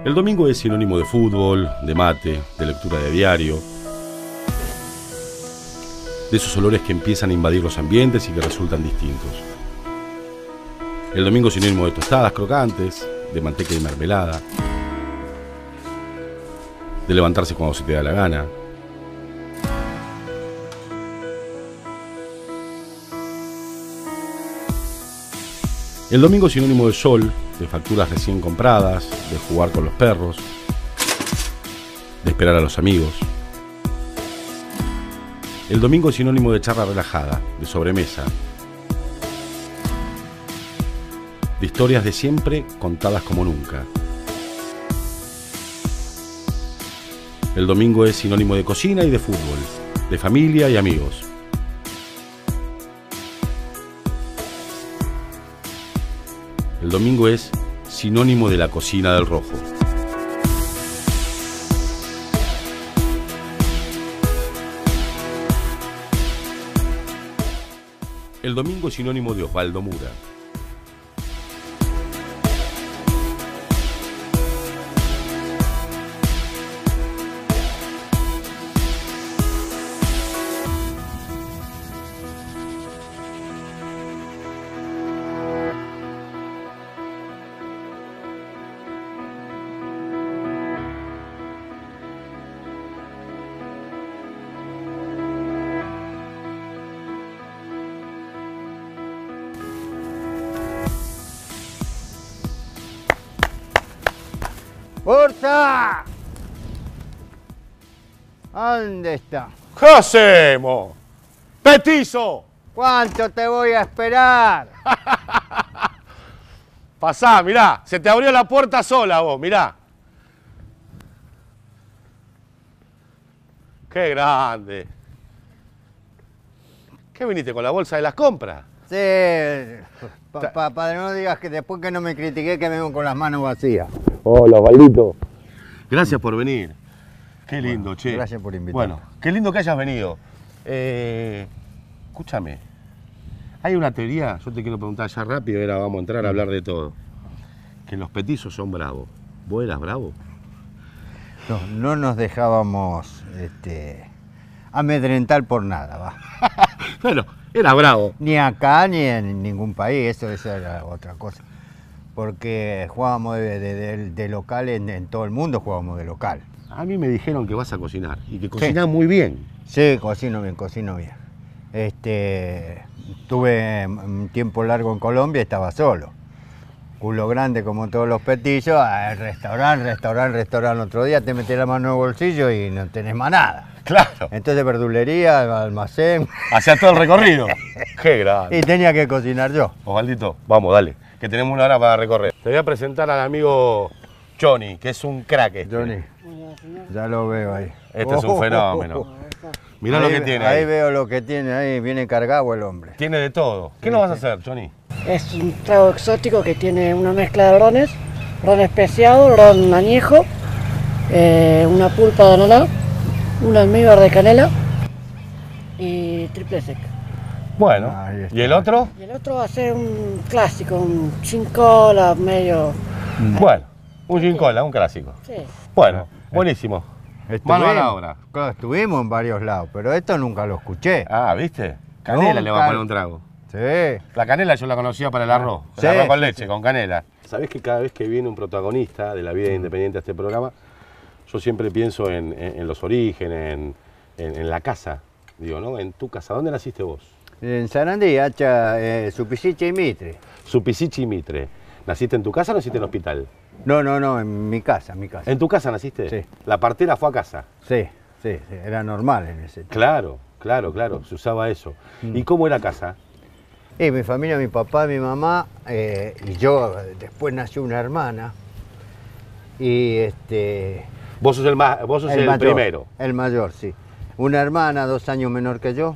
El domingo es sinónimo de fútbol, de mate, de lectura de diario, de esos olores que empiezan a invadir los ambientes y que resultan distintos. El domingo es sinónimo de tostadas crocantes, de manteca y mermelada, de levantarse cuando se te da la gana. El domingo es sinónimo de sol, de facturas recién compradas, de jugar con los perros, de esperar a los amigos. El domingo es sinónimo de charla relajada, de sobremesa, de historias de siempre contadas como nunca. El domingo es sinónimo de cocina y de fútbol, de familia y amigos. El domingo es sinónimo de la cocina del Rojo. El domingo es sinónimo de Osvaldo Mura. ¡Ursa! ¿Dónde está? ¿Qué hacemos? ¡Petizo! ¿Cuánto te voy a esperar? Pasá, mirá, se te abrió la puerta sola vos, mirá. ¡Qué grande! ¿Qué viniste con la bolsa de las compras? Sí, para no digas que después que no me critiqué que vengo con las manos vacías. Hola, Osvaldito. Gracias por venir. Qué lindo, Bueno, che. gracias por invitarme. Bueno, qué lindo que hayas venido. Escúchame. Hay una teoría, yo te quiero preguntar ya rápido, ahora vamos a entrar a hablar de todo. Que los petizos son bravos. ¿Vos eras bravo? No nos dejábamos amedrentar por nada, va. Bueno, era bravo. Ni acá ni en ningún país, eso era otra cosa. Porque jugábamos de local en todo el mundo, jugábamos de local. A mí me dijeron que vas a cocinar y que cocinás muy bien. Sí, cocino bien, cocino bien. Tuve un tiempo largo en Colombia y estaba solo. Culo grande como todos los petillos, restaurante. Otro día te metés la mano en el bolsillo y no tenés más nada. Claro. Entonces verdulería, almacén. Hacía todo el recorrido. Qué grande. Y tenía que cocinar yo. Osvaldito, vamos, dale, que tenemos una hora para recorrer. Te voy a presentar al amigo Johnny, que es un crack. Johnny, ya lo veo ahí. Este es un fenómeno. Mirá lo que tiene ahí. ahí. Veo lo que tiene ahí, viene cargado el hombre. Tiene de todo. ¿Qué nos vas a hacer, Johnny? Es un trago exótico que tiene una mezcla de rones, ron especiado, ron añejo, una pulpa de ananá, un almíbar de canela y triple sec. Bueno, Ahí está. ¿y el otro? Y el otro va a ser un clásico, un gin cola medio... Bueno, un gin cola, un clásico. Sí. Bueno, buenísimo. Mano a la Estuvimos, obra. claro, estuvimos en varios lados, pero esto nunca lo escuché. Ah, ¿viste? Canela le va a Nunca. poner un trago. Sí. La canela yo la conocía para el arroz. Sí, El arroz con sí, leche, con canela. Sabés que cada vez que viene un protagonista de la vida independiente a este programa, yo siempre pienso en los orígenes, en la casa. Digo, ¿no? En tu casa. ¿Dónde naciste vos? En Sarandí, Supisiche y Mitre. Supisichi y Mitre. ¿Naciste en tu casa o naciste en el hospital? No, en mi casa, ¿En tu casa naciste? Sí. La partera fue a casa. Sí, era normal en ese tiempo. Claro, se usaba eso. ¿Y cómo era casa? Y mi familia, mi papá, mi mamá, y yo, después nació una hermana. Y Vos sos el mayor, primero. El mayor, sí. Una hermana, 2 años menor que yo.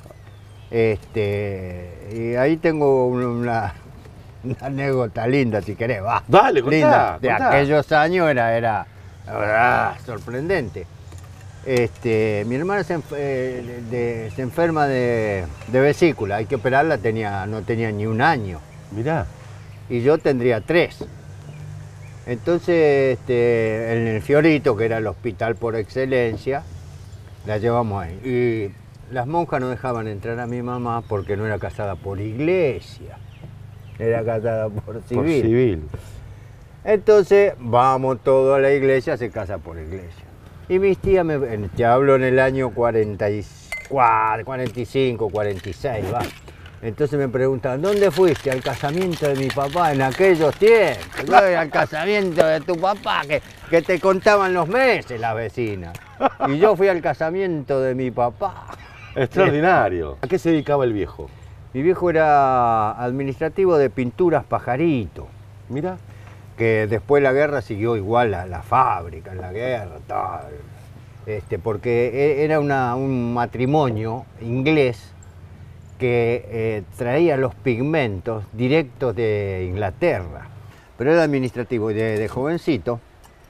Y ahí tengo una anécdota linda, si querés, va. Dale, contá, Linda. De contá. aquellos años era sorprendente. Mi hermana se enferma de vesícula, hay que operarla, no tenía ni 1 año. Mirá. Y yo tendría 3. Entonces, en el Fiorito, que era el hospital por excelencia, la llevamos ahí. Y las monjas no dejaban entrar a mi mamá porque no era casada por iglesia, era casada por civil. Por civil. Entonces, vamos todos a la iglesia, se casa por iglesia. Y mis tías, te hablo en el año 44, 45, 46, va. Entonces me preguntan, ¿dónde fuiste? Al casamiento de mi papá en aquellos tiempos. ¿No? Al casamiento de tu papá, que te contaban los meses las vecinas. Y yo fui al casamiento de mi papá. Extraordinario. ¿A qué se dedicaba el viejo? Mi viejo era administrativo de Pinturas Pajarito. Mira. Que después de la guerra siguió igual la fábrica, en la guerra, tal. Porque era un matrimonio inglés que traía los pigmentos directos de Inglaterra, pero era administrativo y de jovencito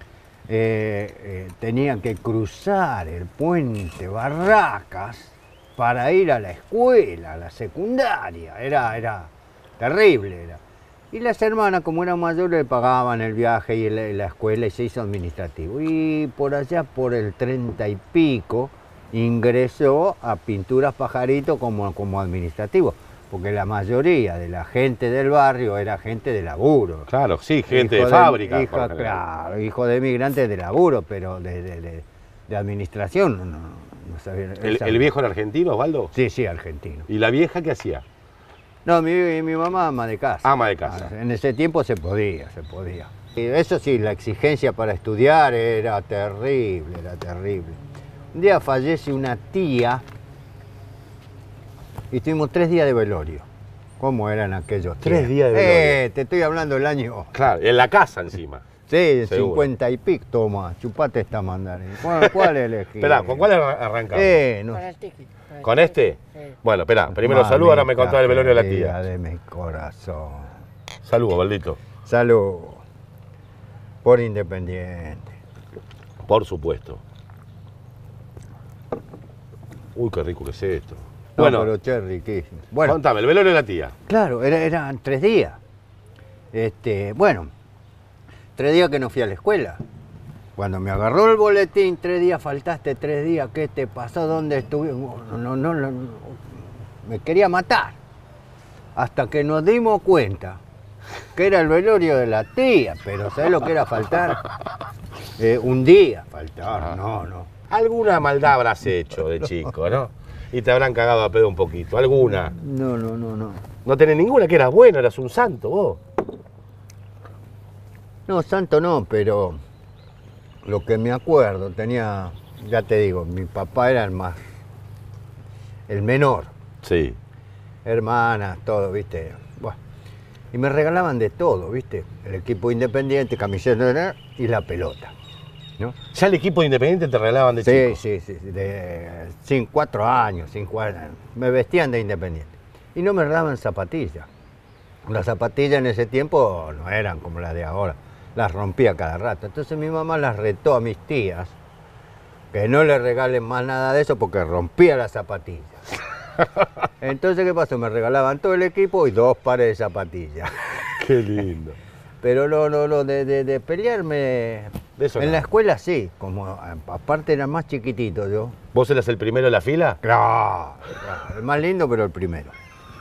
tenían que cruzar el puente Barracas para ir a la escuela, a la secundaria, era terrible. Y las hermanas, como eran mayores, le pagaban el viaje y la escuela y se hizo administrativo. Y por allá, por el 30 y pico, ingresó a Pinturas Pajarito como administrativo, porque la mayoría de la gente del barrio era gente de laburo. Claro, sí, gente de fábrica. Claro, hijo de migrantes de laburo, pero de administración no sabía. ¿El viejo era argentino, Osvaldo? Sí, sí, argentino. ¿Y la vieja qué hacía? No, mi mamá ama de casa. Ama de casa. En ese tiempo se podía. Y eso sí, la exigencia para estudiar era terrible. Un día fallece una tía y tuvimos 3 días de velorio. ¿Cómo eran aquellos días? 3 días de velorio. Te estoy hablando del año... Claro, en la casa encima. Sí, Seguro. 50 y pico. Toma, chupate esta mandarina. ¿Cuál elegí? Esperá, ¿con cuál arrancamos? No. Con el tiki. ¿Con este? Sí. Bueno, esperá, primero saludo, ahora me contás el velorio de la Vida tía. de mi corazón. Saludos, Osvaldito. Salud. Por Independiente. Por supuesto. Uy, qué rico que es esto. No, Bueno, pero che, riquísimo. Bueno, contame, el velorio de la tía. claro, eran 3 días. Bueno, 3 días que no fui a la escuela. Cuando me agarró el boletín, 3 días, faltaste 3 días, ¿qué te pasó? ¿Dónde estuve? No, me quería matar. Hasta que nos dimos cuenta que era el velorio de la tía, pero ¿sabés lo que era faltar? Un día faltar, no. Alguna maldad habrás hecho de chico, ¿no? Y te habrán cagado a pedo un poquito. ¿Alguna? No. No tenés ninguna, que eras bueno, eras un santo vos. No, santo no, pero lo que me acuerdo, tenía, ya te digo, mi papá era el menor, Sí. hermanas, todo, ¿viste? Bueno, y me regalaban de todo, ¿viste? El equipo Independiente, camiseta y la pelota, ¿no? ¿Ya el equipo de Independiente te regalaban de chico? Sí, de 4 años, 5 años, me vestían de Independiente. Y no me regalaban zapatillas. Las zapatillas en ese tiempo no eran como las de ahora, las rompía cada rato. Entonces mi mamá las retó a mis tías que no le regalen más nada de eso porque rompía las zapatillas. Entonces, ¿qué pasó? Me regalaban todo el equipo y 2 pares de zapatillas. Qué lindo. Pero de pelearme De eso en nada. la escuela sí, como aparte era más chiquitito yo. ¿Vos eras el primero de la fila? Claro, el más lindo, pero el primero.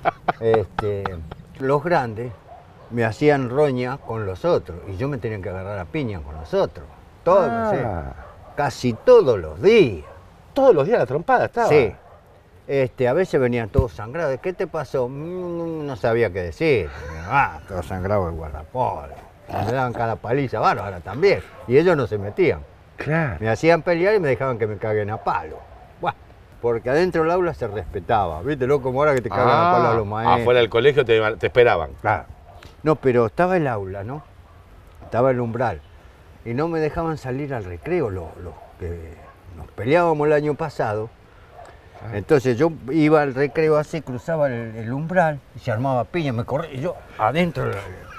Los grandes me hacían roña con los otros y yo me tenía que agarrar a piña con los otros. Todos, Ah. sí. Casi todos los días. Todos los días la trompada estaba. Sí. A veces venían todos sangrados. ¿Qué te pasó? No sabía qué decir. Todo sangrado el guardapolvo. Me daban cada paliza, bárbara también. Y ellos no se metían. Claro. Me hacían pelear y me dejaban que me caguen a palo. Buah, porque adentro del aula se respetaba. ¿Viste? No como ahora que te cagan a palo a los maestros. Afuera del colegio te esperaban. Claro. No, pero estaba el aula, ¿no? Estaba el umbral. Y no me dejaban salir al recreo, los que nos peleábamos el año pasado. Entonces yo iba al recreo así, cruzaba el umbral y se armaba piña, me corría y yo adentro.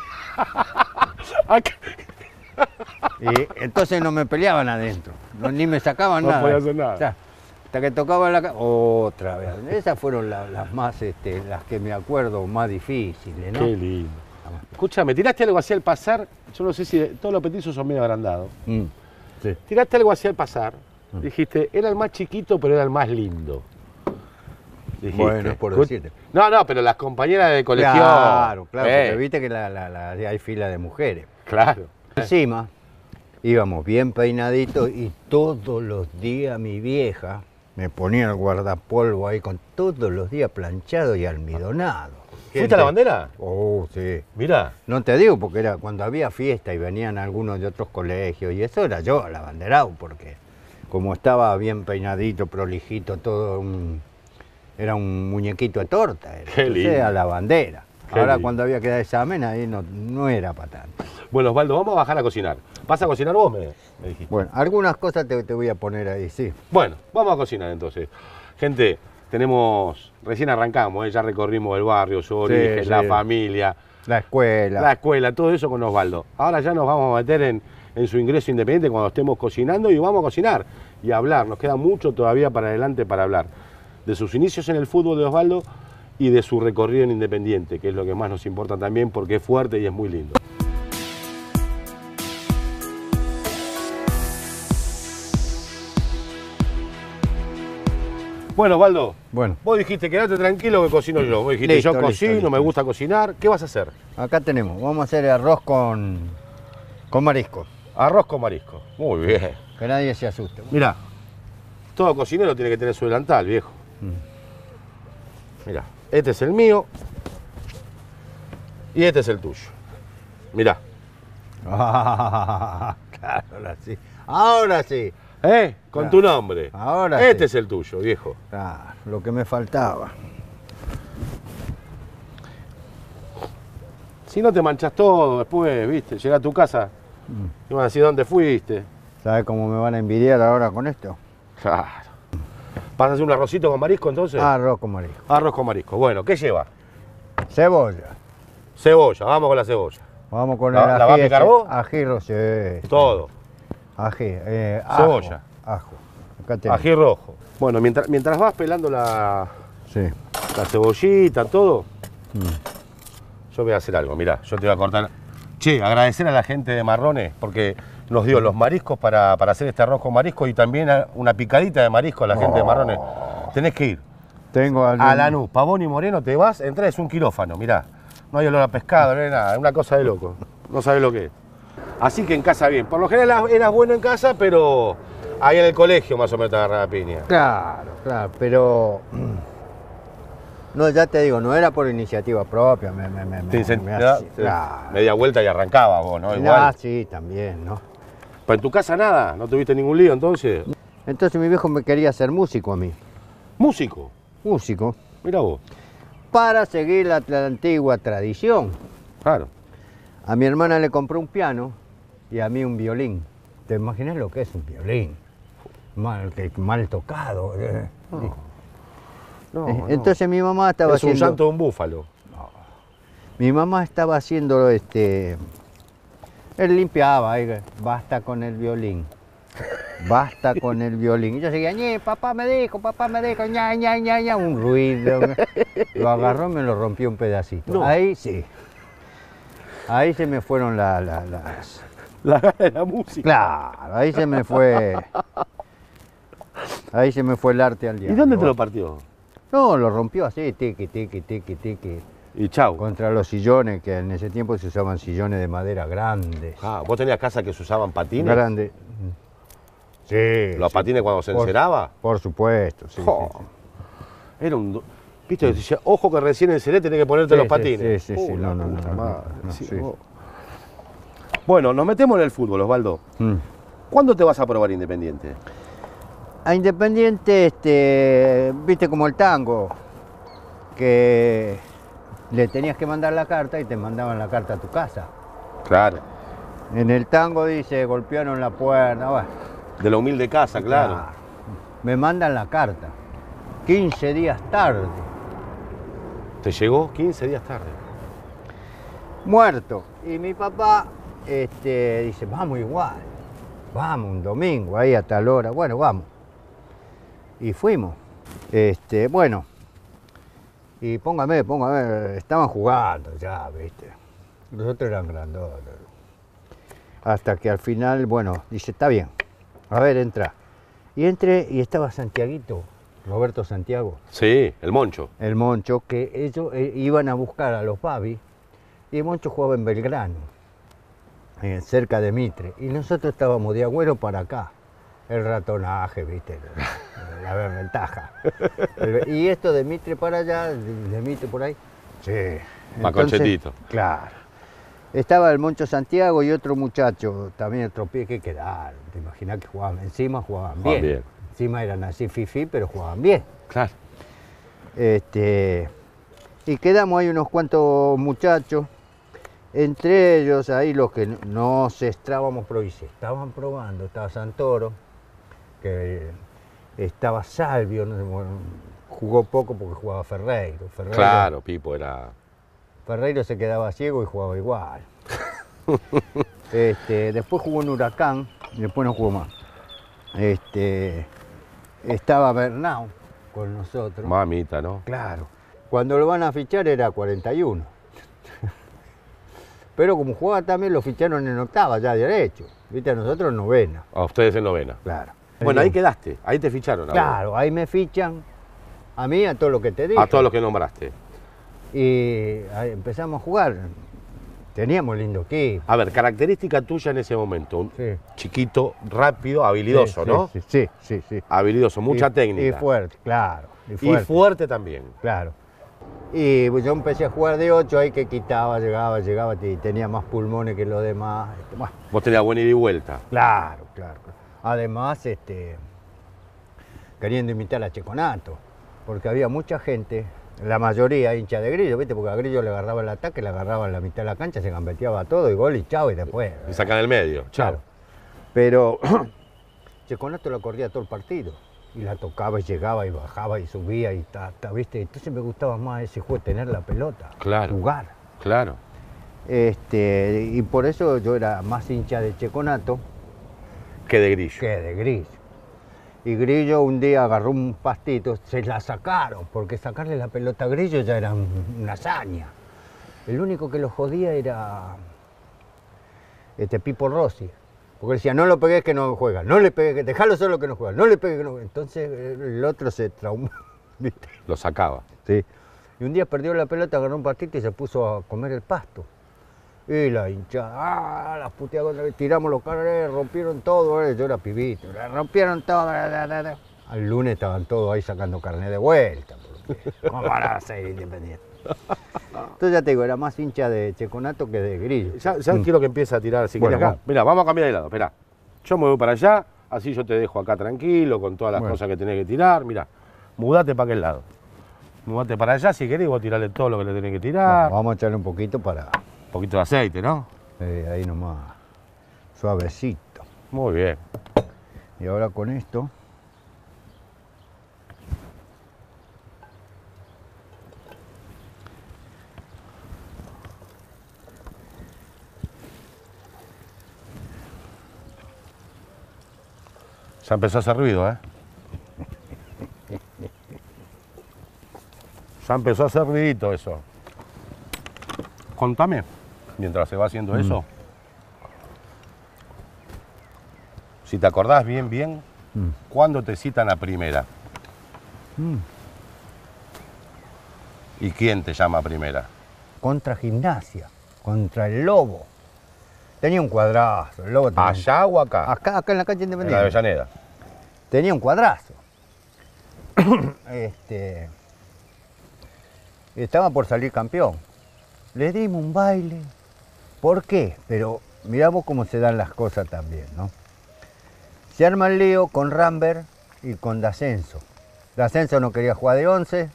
Y entonces no me peleaban adentro, ni me sacaban No nada. podía hacer nada. O sea, hasta que tocaba otra vez. Esas fueron las más, las que me acuerdo más difíciles, ¿no? Qué lindo. Escúchame, tiraste algo así al pasar, yo no sé si todos los petizos son medio agrandados. Sí. Tiraste algo así al pasar, dijiste, era el más chiquito, pero era el más lindo. Dijiste. Bueno, por decirte. No, pero las compañeras de colegio. Claro, porque viste que hay fila de mujeres. Claro. Encima, íbamos bien peinaditos y todos los días mi vieja me ponía el guardapolvo ahí con todos los días planchado y almidonado. ¿Fuiste a la bandera? Oh, sí. Mirá. No te digo porque era cuando había fiesta y venían algunos de otros colegios y eso era yo, el abanderado, porque como estaba bien peinadito, prolijito, era un muñequito de torta. Qué lindo. A la bandera. Qué Ahora lindo. cuando había que dar examen ahí no era para tanto. Bueno, Osvaldo, vamos a bajar a cocinar. ¿Vas a cocinar vos? Me dijiste. Bueno, algunas cosas te voy a poner ahí, sí. Bueno, vamos a cocinar entonces. Gente, recién arrancamos, ya recorrimos el barrio, su origen, sí. la familia, La escuela. la escuela, todo eso con Osvaldo. Ahora ya nos vamos a meter en su ingreso independiente cuando estemos cocinando y vamos a cocinar y a hablar. Nos queda mucho todavía para adelante para hablar de sus inicios en el fútbol de Osvaldo y de su recorrido en Independiente, que es lo que más nos importa también porque es fuerte y es muy lindo. Bueno, Osvaldo, Bueno, vos dijiste, quedate tranquilo que cocino yo. Vos dijiste, Listo, yo cocino, listo. me gusta cocinar. ¿Qué vas a hacer? acá tenemos, vamos a hacer arroz con marisco, Arroz con marisco. Muy bien. que nadie se asuste. Mirá, todo cocinero tiene que tener su delantal, viejo. Mirá, este es el mío y este es el tuyo. Mirá. Ah, claro, ahora sí. Ahora sí. Con Claro. tu nombre. Ahora Este sí. es el tuyo, viejo. Claro, lo que me faltaba. Si no te manchas todo después, viste, llega a tu casa y van a decir dónde fuiste. ¿Sabes cómo me van a envidiar ahora con esto? Claro. ¿Vas a hacer un arrocito con marisco entonces? Arroz con marisco. Arroz con marisco. Bueno, ¿qué lleva? Cebolla. Cebolla, vamos con la cebolla. Vamos con ¿La- el la ají. va a picar ese. vos? Ají rosé. Todo. Ají. Cebolla. Ajo. Acá tenemos. Ají rojo. Bueno, mientras vas pelando la Sí. cebollita, todo, yo voy a hacer algo. Mirá, yo te voy a cortar. Che, agradecer a la gente de Marrones porque nos dio los mariscos para hacer este arroz con marisco y también una picadita de marisco a la gente de Marrones. Tenés que ir Tengo algún... a Lanús, Pavón y Moreno, te vas, entras, es un quirófano, mirá. No hay olor a pescado, no hay nada, es una cosa de loco. No sabés lo que es. Así que en casa bien. Por lo general eras bueno en casa, pero ahí en el colegio más o menos te agarraba piña. Claro, claro, pero... No, ya te digo, no era por iniciativa propia. Claro. Media vuelta y arrancaba vos, ¿no? Igual. Ah, sí, también, ¿no? Pero en tu casa nada, no tuviste ningún lío entonces. Entonces mi viejo me quería hacer músico a mí. Músico, Músico. mira vos. Para seguir la antigua tradición. Claro. A mi hermana le compró un piano y a mí un violín. ¿Te imaginas lo que es un violín? Mal tocado. No, Entonces mi mamá estaba es un haciendo... llanto de un búfalo. Mi mamá estaba haciendo Él limpiaba, basta con el violín. Basta con el violín. Y yo seguía, papá me dijo, ña, ña, ña, ña, un ruido. Lo agarró y me lo rompió un pedacito. No. Ahí sí. Ahí se me fueron las... La gana de la música. Claro, ahí se me fue... Ahí se me fue el arte al ¿Y diablo. dónde te lo partió? No, lo rompió así, tiqui, tiqui, tiqui, tiqui. Y chau. Contra los sillones, que en ese tiempo se usaban sillones de madera grandes. Ah, ¿vos tenías casa que se usaban patines? Grandes. Sí. ¿Los sí, patines cuando se enceraba? Por supuesto, sí. Jo. sí, sí. Era un... Viste, decía, ojo que recién enceré tenés que ponerte Sí, los sí, patines. sí, sí, sí, La no, no, puta no, madre, no, sí, sí. vos. Bueno, nos metemos en el fútbol, Osvaldo. ¿Cuándo te vas a probar Independiente? A Independiente, viste como el tango, que le tenías que mandar la carta y te mandaban la carta a tu casa. Claro. En el tango dice, golpearon la puerta, bueno. De la humilde casa, claro. Me mandan la carta, 15 días tarde, Te llegó 15 días tarde. muerto. Y mi papá dice, vamos igual, vamos un domingo, ahí a tal hora, bueno, vamos. Y fuimos. Bueno, y póngame, estaban jugando ya, viste. Los otros eran grandotes. Hasta que al final, bueno, dice, está bien, a ver, entra. Y entré y estaba Santiaguito, Roberto Santiago, Sí, el Moncho. el Moncho, que ellos iban a buscar a los Babi, y el Moncho jugaba en Belgrano, cerca de Mitre, y nosotros estábamos de Agüero para acá. El ratonaje, viste, la ventaja. Y esto de Mitre para allá, de Mitre por ahí, sí. Más conchetito. Claro. Estaba el Moncho Santiago y otro muchacho, también otro pie que quedaron. Te imaginas que jugaban encima, jugaban Jugaban bien. bien. Encima eran así fifí, pero jugaban bien. Claro. Y quedamos ahí unos cuantos muchachos, entre ellos ahí los que no se estábamos probando, se estaban probando, estaba Santoro, que estaba Salvio, no sé, bueno, jugó poco porque jugaba Ferreiro. Claro, Pipo era... Ferreiro se quedaba ciego y jugaba igual. Después jugó en Huracán y después no jugó más. Estaba Bernau con nosotros. Mamita, ¿no? Claro. Cuando lo van a fichar era 41. Pero como jugaba también lo ficharon en octava ya derecho. Viste, a nosotros en novena. A ustedes en novena. Claro. Bueno, ahí quedaste, ahí te ficharon. Claro, ahí me fichan a mí, a todo lo que te dije. A todos los que nombraste. Y ahí empezamos a jugar. Teníamos lindo equipo. A ver, característica tuya en ese momento. Un Sí. chiquito, rápido, habilidoso, Sí, ¿no? Sí. Habilidoso, mucha Y técnica. fuerte, claro. Y fuerte también. Claro. Y pues yo empecé a jugar de 8, ahí que quitaba, llegaba, y tenía más pulmones que los demás. Bueno, Vos tenías buena ida y vuelta. claro. Además, queriendo imitar a Checonato, porque había mucha gente, la mayoría hincha de Grillo, ¿viste? Porque a Grillo le agarraba el ataque, le agarraba en la mitad de la cancha, se gambeteaba todo, y gol y chao, y después. Y sacan el medio. Chao. Claro. Pero Checonato la corría todo el partido. Y la tocaba y llegaba y bajaba y subía y ¿viste? Entonces me gustaba más ese juego, tener la pelota, Claro. jugar. Claro. Y por eso yo era más hincha de Checonato Que de Grillo. que de Grillo. Y Grillo un día agarró un pastito, se la sacaron, porque sacarle la pelota a Grillo ya era una hazaña. El único que lo jodía era Pipo Rossi. Porque decía, no lo pegues que no juega, no le pegues, dejalo solo que no juega, no le pegues que no juega. Entonces el otro se traumó, ¿viste? Lo sacaba. Sí. Y un día perdió la pelota, agarró un pastito y se puso a comer el pasto. Y la hinchada, las puteadas, tiramos los carros, rompieron todo, yo era pibito, rompieron todo. Al lunes estaban todos ahí sacando carne de vuelta, porque ¿cómo van a ser independientes? Entonces ya te digo, era más hincha de Checonato que de Grillo. Ya quiero que empiece a tirar, si Bueno, querés acá. vamos. Mirá, vamos a cambiar de lado, esperá. Yo me voy para allá, así yo te dejo acá tranquilo, con todas las Bueno. cosas que tenés que tirar. Mirá, mudate para aquel lado. Mudate para allá, si querés, vos tirarle todo lo que le tenés que tirar. Vamos a echarle un poquito para Un poquito de aceite, ¿no? ahí nomás, suavecito. Muy bien. Y ahora con esto, Ya empezó a hacer ruido, ¿eh? Ya empezó a hacer ruidito eso. Contame, mientras se va haciendo eso, si te acordás bien, ¿cuándo te citan a primera? ¿Y quién te llama a primera? contra Gimnasia, contra el Lobo. Tenía un cuadrazo, el Lobo tenía ¿Allá o acá? acá en la cancha En la Independiente. Avellaneda. Tenía un cuadrazo. Estaba por salir campeón. Le dimos un baile. ¿Por qué? Pero miramos cómo se dan las cosas también, ¿no? Se arma el lío con Rambert y con D'Ascenso. D'Ascenso no quería jugar de 11.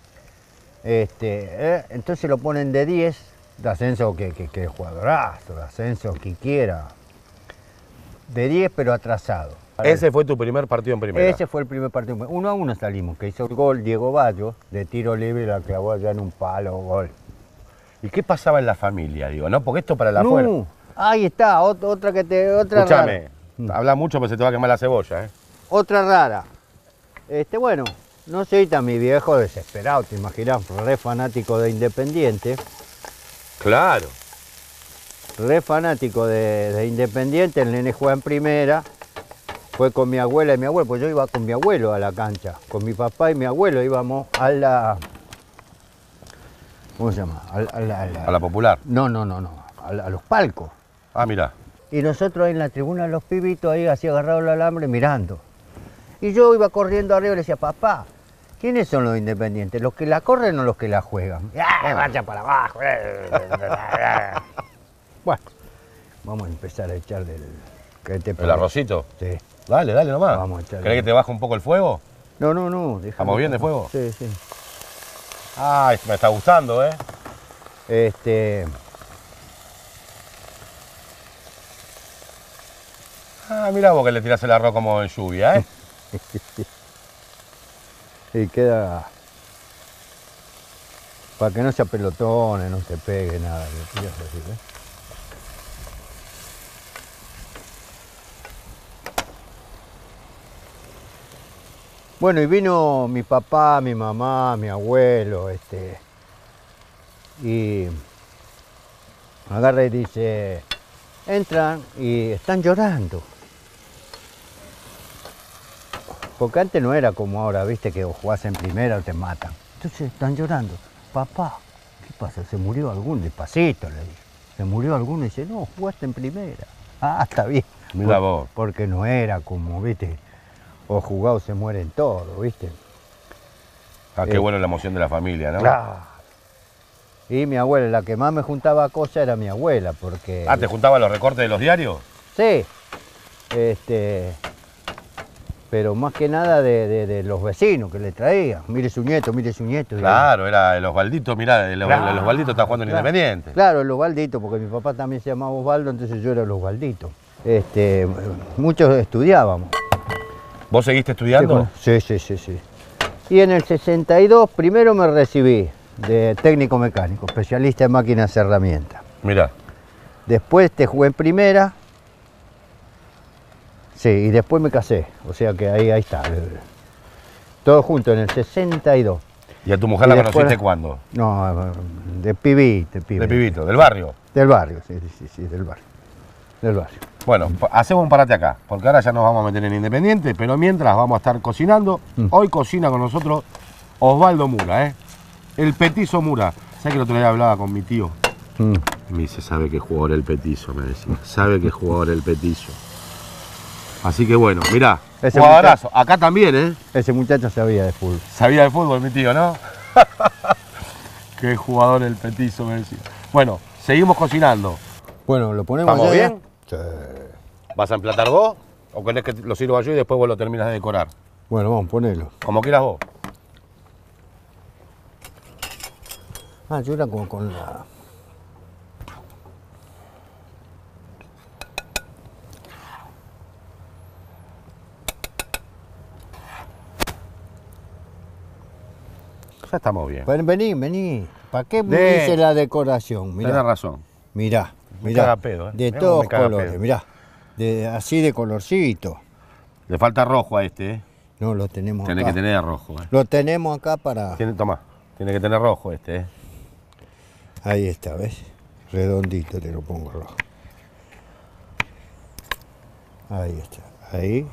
Entonces lo ponen de 10. D'Ascenso que jugadorazo, D'Ascenso que quiera. De 10 pero atrasado. Ese fue tu primer partido en primera. Ese fue el primer partido. 1-1 salimos, que hizo el gol Diego Bayo, de tiro libre, la clavó allá en un palo, gol. ¿Y qué pasaba en la familia, digo, no? Porque esto para la afuera. Ahí está, otra otra Escúchame, rara. habla mucho porque se te va a quemar la cebolla, ¿eh? Otra rara. Bueno, no sé, está mi viejo desesperado, te imaginas, re fanático de Independiente. Claro. re fanático de Independiente, el nene juega en primera, fue con mi abuela y mi abuelo, pues yo iba con mi abuelo a la cancha, con mi papá y mi abuelo íbamos a la... ¿Cómo se llama? A la Popular. No, a los palcos. Ah, mirá. Y nosotros ahí en la tribuna, los pibitos ahí así agarrados el alambre mirando. Y yo iba corriendo arriba y le decía, papá, ¿quiénes son los Independientes? ¿Los que la corren o los que la juegan? ¡Ah, vaya para abajo! Bueno, vamos a empezar a echarle ¿El arrocito? Sí. Dale, dale nomás. Vamos a echarle. ¿Querés que te baje un poco el fuego? No, déjame. ¿Estamos bien de fuego? Sí, sí. Ay, me está gustando, ¿eh? Ah, mirá vos que le tirás el arroz como en lluvia, ¿eh? Y queda... Para que no se apelotone, no se pegue nada. Le tiras así, ¿ves? Bueno, y vino mi papá, mi mamá, mi abuelo, y agarra y dice, entran y están llorando. Porque antes no era como ahora, viste, que o jugás en primera o te matan. Entonces están llorando. Papá, ¿qué pasa? ¿Se murió alguno? Despacito le dije. ¿Se murió alguno? Y dice, no, jugaste en primera. Ah, está bien. Mira vos. Porque no era como, viste, o jugados se mueren todos, viste. Ah, qué bueno la emoción de la familia, ¿no? Claro. Y mi abuela, la que más me juntaba cosas era mi abuela, porque... Ah, ¿te juntaba los recortes de los diarios? Sí. Pero más que nada de los vecinos que le traían. Mire su nieto, mire su nieto. Claro, era el Osvaldito, mirá, el Osvaldito está jugando en Independiente. Claro, el Osvaldito, porque mi papá también se llamaba Osvaldo, entonces yo era el Osvaldito. Muchos estudiábamos. ¿Vos seguiste estudiando? Sí. Y en el 62 primero me recibí de técnico mecánico, especialista en máquinas y herramientas. Mirá. Después jugué en primera. Sí, y después me casé, o sea que ahí está. Todo junto en el 62. ¿Y a tu mujer la conociste cuándo? No, de pibito. De pibito, del barrio. Del barrio, sí, del barrio. Bueno, hacemos un parate acá, porque ahora ya nos vamos a meter en Independiente, pero mientras vamos a estar cocinando. Hoy cocina con nosotros Osvaldo Mura, ¿eh? El Petizo Mura. ¿Sabes que el otro día hablaba con mi tío? Me dice, sabe qué jugador el Petizo, me decía. Sabe qué jugador el Petizo. Así que bueno, mirá, jugadorazo. Acá también, ¿eh? Ese muchacho sabía de fútbol. Sabía de fútbol, mi tío, ¿no? Qué jugador el Petizo, me decía. Bueno, seguimos cocinando. Bueno, lo ponemos. ¿Estamos allá. bien? Sí. ¿Vas a emplatar vos? ¿O querés que lo sirva yo y después vos lo terminas de decorar? Bueno, vamos, ponelo. Como quieras vos. Ah, yo era como con la... Ya estamos bien. Vení. ¿Para qué me dice la decoración? Mirá. Tenés razón. Mirá. Me caga pedo, ¿eh? De Mirá todos cómo me caga colores, pedo. mirá. Así de colorcito. Le falta rojo a este, ¿eh? No, lo tenemos Tenés acá. que tener rojo, ¿eh? Lo tenemos acá para... Tomá, tiene que tener rojo este, ¿eh? Ahí está, ¿ves? Redondito te lo pongo rojo. Ahí está. Ahí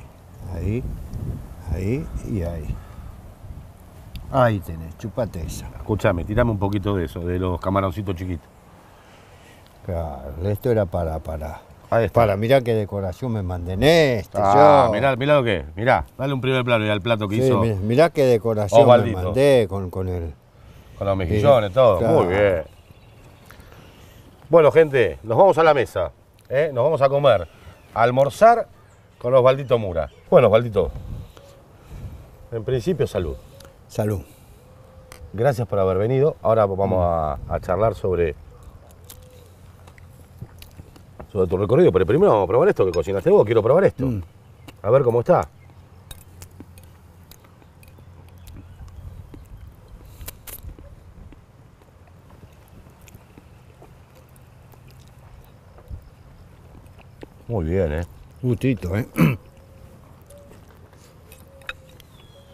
y ahí. Ahí tenés, chupate esa. Escuchame, tirame un poquito de eso, de los camaroncitos chiquitos. Claro, esto era para... Ahí está. Mirá qué decoración me mandé en este. Ah, mirá lo que es. Mirá, dale un primer plano y al plato que Sí, hizo mirá qué decoración Osvaldito. me mandé con el... con los mejillones, todo. Claro. Muy bien. Bueno, gente, nos vamos a la mesa, ¿eh? Nos vamos a comer, a almorzar con Osvaldito Mura. Bueno, Osvaldito, en principio, salud. Salud. Gracias por haber venido. Ahora vamos a charlar sobre tu recorrido, pero primero vamos a probar esto que cocinaste vos. Quiero probar esto. A ver cómo está. Muy bien, ¿eh? Gustito, ¿eh?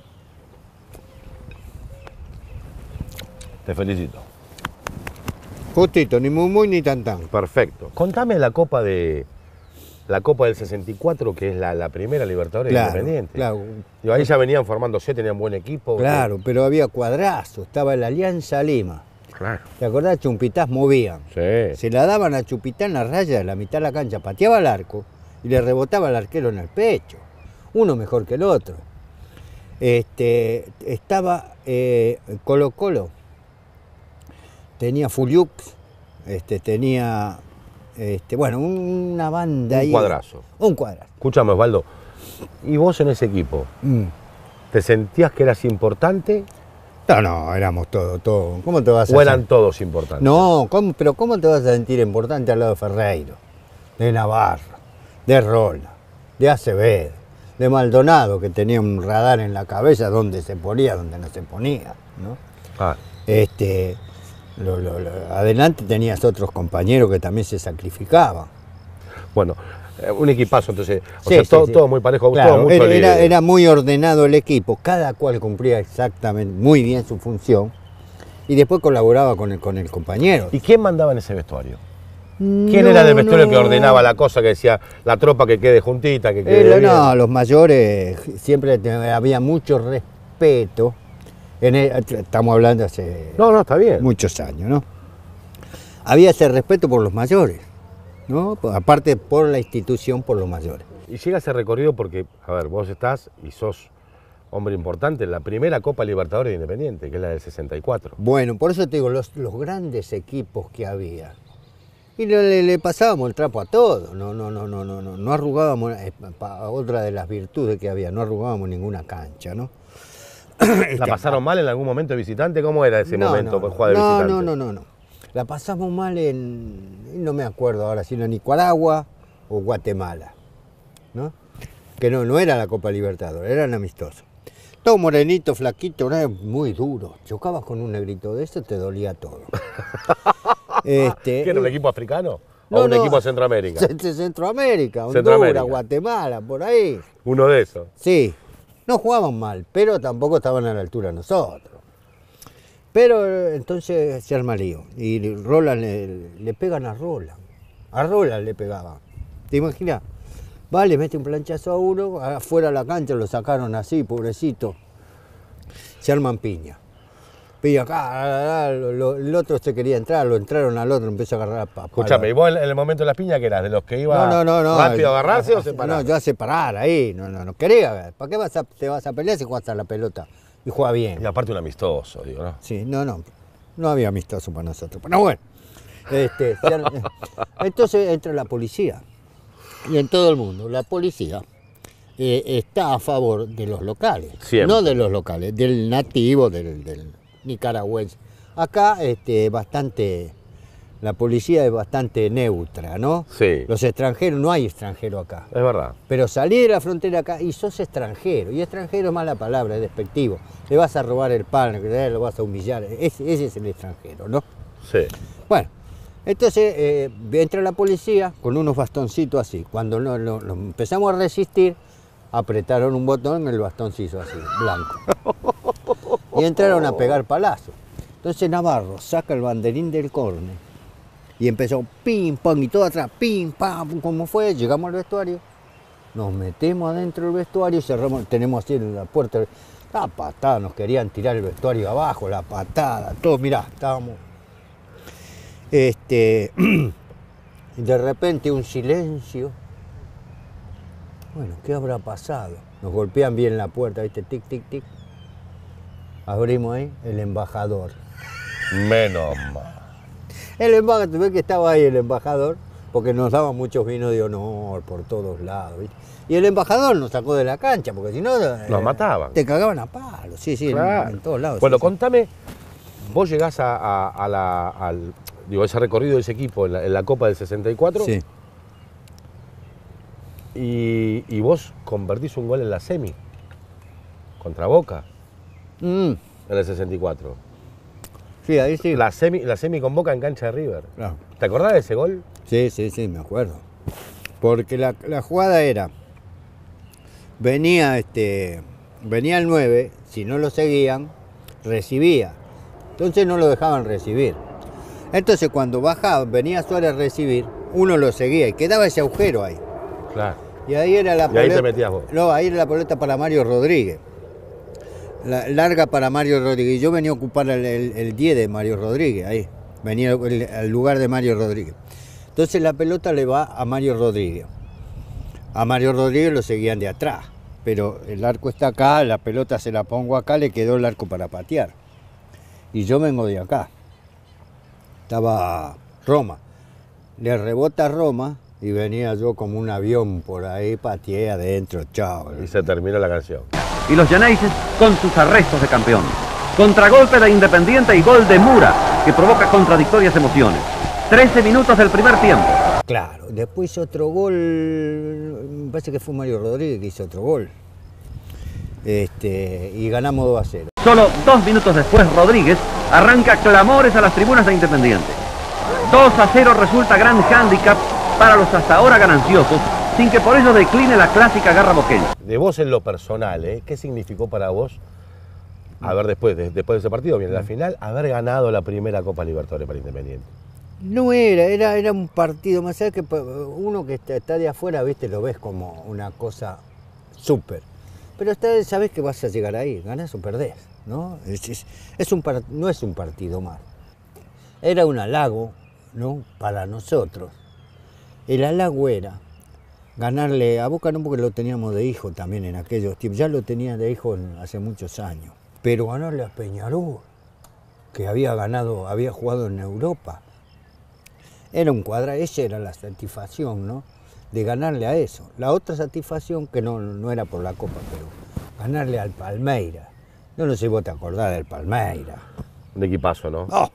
Te felicito. Justito, ni muy muy ni tan tan. Perfecto. Contame la Copa del 64, que es la primera Libertadores Independiente. Claro. Digo, ahí ya venían formándose, tenían buen equipo. Claro, pero había cuadrazo, estaba el Alianza Lima. Claro. ¿Te acordás? Chumpitás movían. Sí. Se la daban a Chupitá en la raya de la mitad de la cancha, pateaba el arco y le rebotaba al arquero en el pecho. Uno mejor que el otro. Estaba Colo Colo, tenía Fuliux, tenía bueno, una banda ahí. Un cuadrazo. Un cuadrazo. Escúchame, Osvaldo, ¿y vos en ese equipo? ¿Te sentías que eras importante? No, éramos todos. ¿Cómo te vas a ¿O eran todos importantes? No, pero ¿cómo te vas a sentir importante al lado de Ferreiro, de Navarro, de Rola, de Acevedo, de Maldonado, que tenía un radar en la cabeza donde se ponía, donde no se ponía, ¿no? Ah. Adelante tenías otros compañeros que también se sacrificaban. Bueno, un equipazo, entonces, Sí, todo muy parejo, claro, todo mucho era muy ordenado el equipo, cada cual cumplía exactamente muy bien su función y después colaboraba con el compañero. ¿Y quién mandaba en ese vestuario? ¿Quién era del vestuario que ordenaba la cosa, que decía la tropa que quede juntita, que quede bien? No, los mayores siempre había mucho respeto. Estamos hablando hace No, está bien. muchos años, ¿no? Había ese respeto por los mayores, ¿no? Aparte por la institución, por los mayores. Y llega ese recorrido porque, a ver, vos estás y sos hombre importante en la primera Copa Libertadores de Independiente, que es la del 64. Bueno, por eso te digo, los grandes equipos que había. Y le pasábamos el trapo a todos, no arrugábamos, otra de las virtudes que había, no arrugábamos ninguna cancha, ¿no? ¿La pasaron mal en algún momento de visitante? ¿Cómo era ese momento por jugar de visitante? No. La pasamos mal no me acuerdo ahora, si en Nicaragua o Guatemala, ¿no? Que no era la Copa Libertadores, eran amistosos. Todo morenito, flaquito, era muy duro. Chocabas con un negrito de eso, te dolía todo. ¿Qué era un equipo africano? ¿O No, un equipo de Centroamérica? Centroamérica, Honduras, Centroamérica. Guatemala, por ahí. Uno de esos. Sí, no jugaban mal, pero tampoco estaban a la altura de nosotros. Pero entonces se arma lío. Y Roland le pegan a Roland. A Roland le pegaban. ¿Te imaginas? Vale, mete un planchazo a uno, afuera de la cancha lo sacaron así, pobrecito. Se arman piña. Piña acá, el otro se quería entrar, lo entraron al otro, empezó a agarrar a papá. Escúchame, ¿y vos en el momento de la piña qué eras? ¿De los que iba rápido a agarrarse o separar? No, yo a separar ahí, no quería. ¿Para qué te vas a pelear si juegas a la pelota y juega bien? Y aparte un amistoso, digo, ¿no? Sí, no había amistoso para nosotros. Pero bueno, entonces entra la policía. Y en todo el mundo, la policía está a favor de los locales. Siempre. No de los locales, del nativo, del nicaragüense. Acá la policía es bastante neutra, ¿no? Sí. Los extranjeros, no hay extranjero acá. Es verdad. Pero salí de la frontera acá y sos extranjero. Y extranjero es mala palabra, es despectivo. Le vas a robar el pan, lo vas a humillar. Ese es el extranjero, ¿no? Sí. Bueno, entonces entra la policía con unos bastoncitos así. Cuando lo empezamos a resistir, apretaron un botón y el bastón se hizo así, blanco. Y entraron a pegar palazos. Entonces Navarro saca el banderín del córner y empezó pim, pam, y todo atrás, pim, pam, como fue, llegamos al vestuario, nos metemos adentro del vestuario, cerramos, tenemos así la puerta, la patada, nos querían tirar el vestuario abajo, la patada, todo, mirá, estábamos. Y de repente un silencio. Bueno, ¿qué habrá pasado? Nos golpean bien la puerta, ¿viste? Tic, tic, tic. Abrimos ahí, el embajador. Menos mal. El embajador, tú ves que estaba ahí el embajador, porque nos daban muchos vinos de honor por todos lados, ¿viste? Y el embajador nos sacó de la cancha, porque si no... Nos mataban. Te cagaban a palos, sí, Claro. en todos lados. Bueno, sí, contame, vos llegás al ese recorrido de ese equipo en la Copa del 64 sí. y vos convertís un gol en la semi contra Boca en el 64. Sí, ahí sí. La semi con Boca en cancha de River. Claro. ¿Te acordás de ese gol? Sí, me acuerdo. Porque la jugada era, venía el 9, si no lo seguían, recibía. Entonces no lo dejaban recibir. Entonces cuando bajaba, venía Suárez a recibir, uno lo seguía y quedaba ese agujero ahí. Claro. Y ahí era la Y ahí te metías vos. No, ahí era la pelota para Mario Rodríguez. Larga para Mario Rodríguez. Yo venía a ocupar el 10 de Mario Rodríguez, ahí. Venía al lugar de Mario Rodríguez. Entonces la pelota le va a Mario Rodríguez. A Mario Rodríguez lo seguían de atrás. Pero el arco está acá, la pelota se la pongo acá, le quedó el arco para patear. Y yo vengo de acá. Estaba Roma. Le rebota a Roma y venía yo como un avión por ahí, pateé adentro, chao. Y se terminó la canción. Y los Yaneises con sus arrestos de campeón. Contragolpe de Independiente y gol de Mura, que provoca contradictorias emociones. 13 minutos del primer tiempo. Claro, después hizo otro gol, me parece que fue Mario Rodríguez que hizo otro gol. Y ganamos 2-0. Solo 2 minutos después, Rodríguez arranca clamores a las tribunas de Independiente. 2-0 resulta gran hándicap para los hasta ahora gananciosos, sin que por ello decline la clásica garra boqueña. De vos en lo personal, ¿qué significó para vos haber después de ese partido, viene la final, haber ganado la primera Copa Libertadores para Independiente? No era un partido, más allá que uno que está de afuera, viste, lo ves como una cosa súper. Pero sabés que vas a llegar ahí, ganás o perdés, ¿no? No es un partido más. Era un halago, ¿no? Para nosotros. El halago era ganarle a Boca, no porque lo teníamos de hijo también en aquellos tiempos, ya lo tenía de hijo hace muchos años, pero ganarle a Peñarol, que había jugado en Europa. Era un cuadra, esa era la satisfacción, ¿no? De ganarle a eso. La otra satisfacción, que no era por la Copa, pero ganarle al Palmeiras. Yo no sé si vos te acordás del Palmeiras. Un equipazo, ¿no? ¡Oh!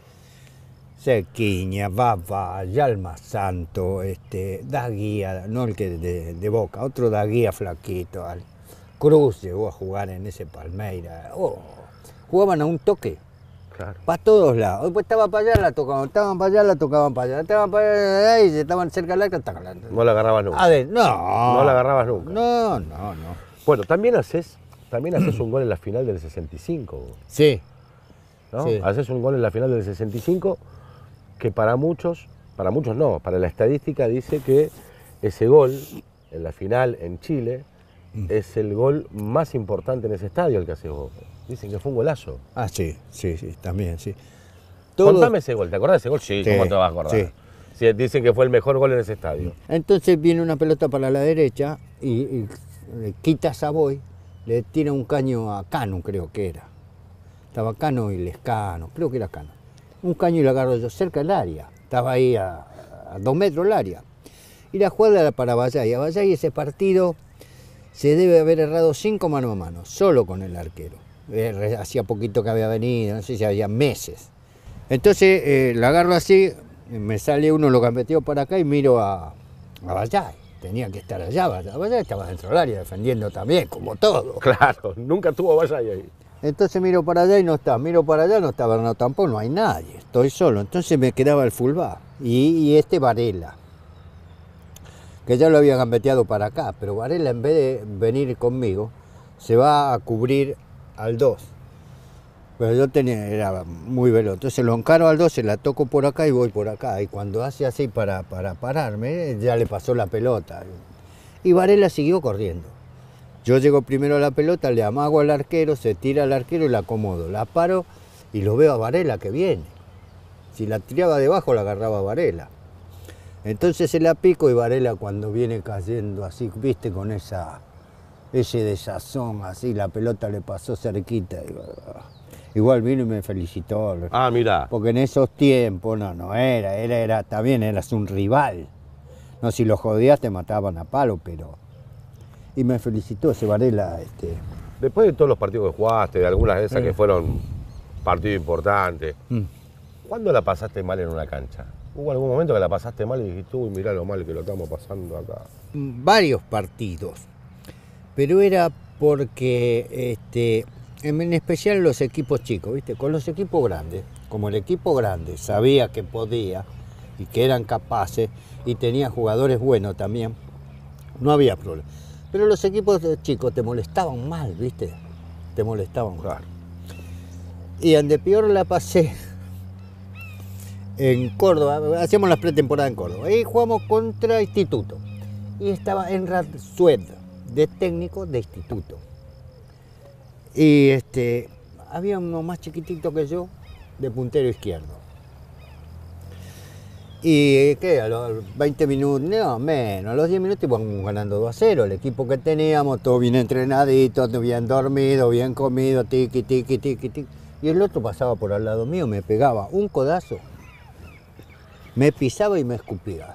Sequiña, Baba, Yalma Santo, Daguía, no el que de Boca, otro Daguía flaquito. Cruz llegó a jugar en ese Palmeiras. Oh, jugaban a un toque. Claro. Para todos lados. Después estaba para allá, la tocaban, estaban para allá, la tocaban para allá, estaban para allá, y estaban cerca del arco, no la agarrabas nunca. No. No la agarrabas nunca. No. Bueno, también haces un gol en la final del 65. Vos, Sí. ¿no? Sí. Haces un gol en la final del 65 que para muchos no, para la estadística dice que ese gol en la final en Chile es el gol más importante en ese estadio el que haces vos. Dicen que fue un golazo. Ah, sí, también, sí. Contame ese gol, ¿te acordás de ese gol? Sí, Sí, ¿cómo te vas a acordar? sí. Sí, dicen que fue el mejor gol en ese estadio. Entonces viene una pelota para la derecha y le quita a Savoy, le tira un caño a Cano, creo que era. Estaba Cano y Lescano, creo que era Cano. Un caño y lo agarro yo cerca del área. Estaba ahí a 2 metros el área. Y la jugada era para Vallay. A Vallay ese partido se debe haber errado 5 mano a mano, solo con el arquero. Hacía poquito que había venido, no sé si había meses. Entonces la agarro así, me sale uno, lo gambeteó para acá y miro a Vallay. Tenía que estar allá, Vallay estaba dentro del área defendiendo también, como todo. Claro, nunca tuvo Vallay ahí. Entonces miro para allá y no está, miro para allá, no está Bernardo tampoco, no hay nadie, estoy solo. Entonces me quedaba el fullback y Varela, que ya lo había gambeteado para acá, pero Varela en vez de venir conmigo, se va a cubrir al 2. Pero yo era muy veloz, entonces lo encaro al 2, se la toco por acá y voy por acá. Y cuando hace así para pararme, ya le pasó la pelota. Y Varela siguió corriendo. Yo llego primero a la pelota, le amago al arquero, se tira al arquero y la acomodo. La paro y lo veo a Varela que viene. Si la tiraba debajo la agarraba Varela. Entonces se la pico y Varela cuando viene cayendo así, viste, con ese desazón así, la pelota le pasó cerquita. Igual vino y me felicitó. Ah, mirá. Porque en esos tiempos también eras un rival. No, si lo jodías te mataban a palo, pero... Y me felicitó ese Varela. Después de todos los partidos que jugaste, de algunas de esas que fueron partidos importantes, ¿cuándo la pasaste mal en una cancha? ¿Hubo algún momento que la pasaste mal y dijiste, uy, mirá lo mal que lo estamos pasando acá? Varios partidos, pero era porque, en especial los equipos chicos, ¿viste? Con los equipos grandes, como el equipo grande sabía que podía y que eran capaces y tenía jugadores buenos también, no había problema. Pero los equipos chicos te molestaban mal, ¿viste? Te molestaban. Claro. Y donde peor la pasé, en Córdoba, hacíamos las pretemporadas en Córdoba, y jugamos contra Instituto. Y estaba Enrad Sued, de técnico de Instituto. Y había uno más chiquitito que yo, de puntero izquierdo. Y ¿qué? A los 20 minutos, no, menos, a los 10 minutos íbamos ganando 2-0. El equipo que teníamos, todo bien entrenadito, bien dormido, bien comido, tiqui, tiqui, tiqui, tiqui. Y el otro pasaba por al lado mío, me pegaba un codazo, me pisaba y me escupía.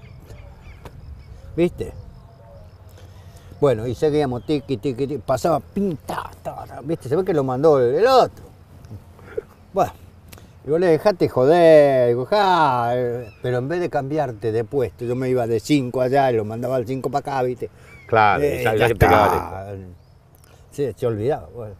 ¿Viste? Bueno, y seguíamos, tiqui, tiqui, tiqui, pasaba, pinta, ¿viste? Se ve que lo mandó el otro. Bueno. Digo, dejate joder, digo, pero en vez de cambiarte de puesto, yo me iba de 5 allá y lo mandaba al 5 para acá, ¿viste? Claro, ya que te quedaba. Sí, se olvidaba. Bueno.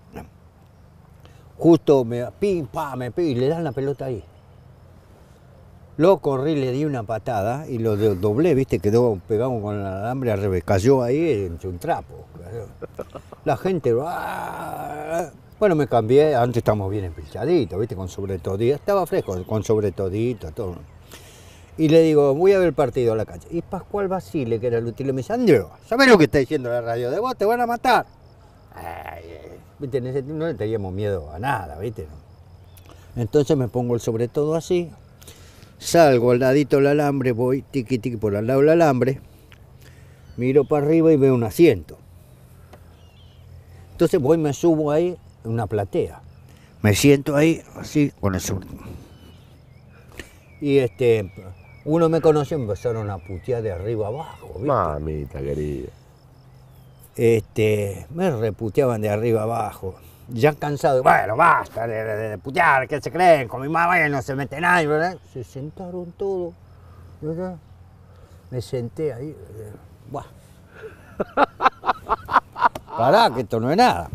Justo me y le dan la pelota ahí. Lo corrí, le di una patada y lo doblé, ¿viste? Quedó pegado con el alambre al revés, cayó ahí entre un trapo. La gente... Bueno, me cambié, antes estábamos bien empilchaditos, ¿viste? Con sobretodito, estaba fresco, con sobretodito, todo. Y le digo, voy a ver el partido a la cancha. Y Pascual Basile, que era el útil, me dice, Andrés, ¿sabés lo que está diciendo la radio de vos? Te van a matar. ¿Viste? En ese tiempo no le teníamos miedo a nada, ¿viste? Entonces me pongo el sobretodo así, salgo al ladito del alambre, voy tiqui tiqui por al lado del alambre, miro para arriba y veo un asiento. Entonces voy, me subo ahí, una platea. Me siento ahí, así, con el sur. Y uno me conoció, empezaron a putear de arriba abajo, ¿viste? Mamita querida. Me reputeaban de arriba abajo. Ya cansado, bueno, basta de putear, ¿qué se creen? Con mi mamá no se mete nadie, ¿verdad? Se sentaron todos, ¿verdad? Me senté ahí, ¡buah! Pará, que esto no es nada.